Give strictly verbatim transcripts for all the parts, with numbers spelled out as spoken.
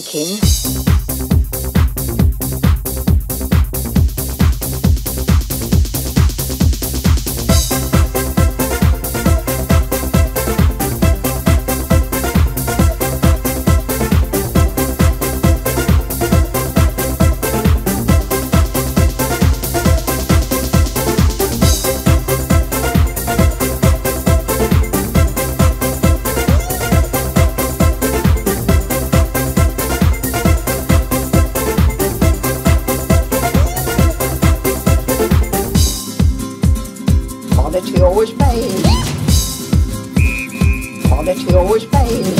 thinking? Quality always pays. Quality always pays.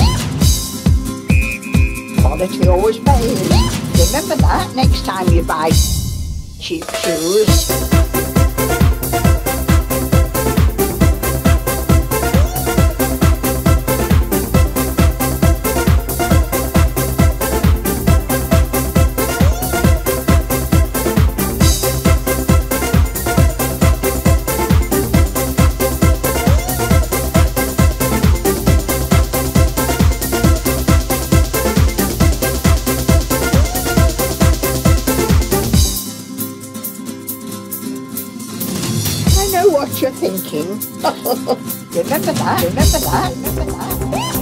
Quality always pays. Remember that next time you buy cheap shoes. I know what you're thinking. Remember that, remember that, remember that.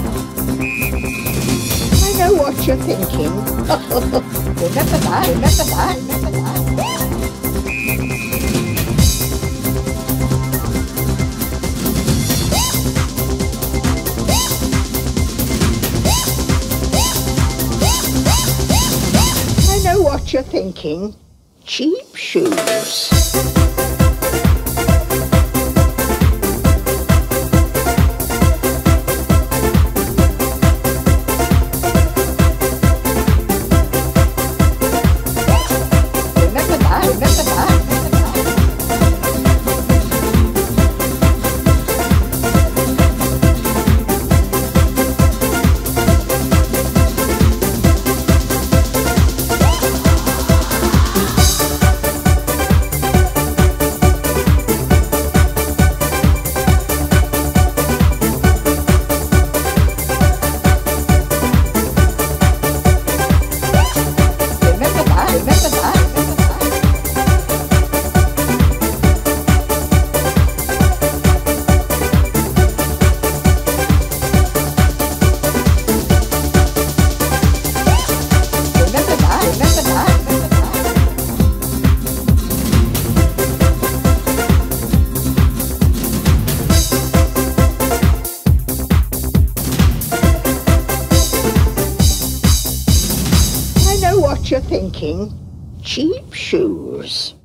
I know what you're thinking. Remember that, remember that, remember that. I know what you're thinking. Cheap shoes. What you're thinking, cheap shoes.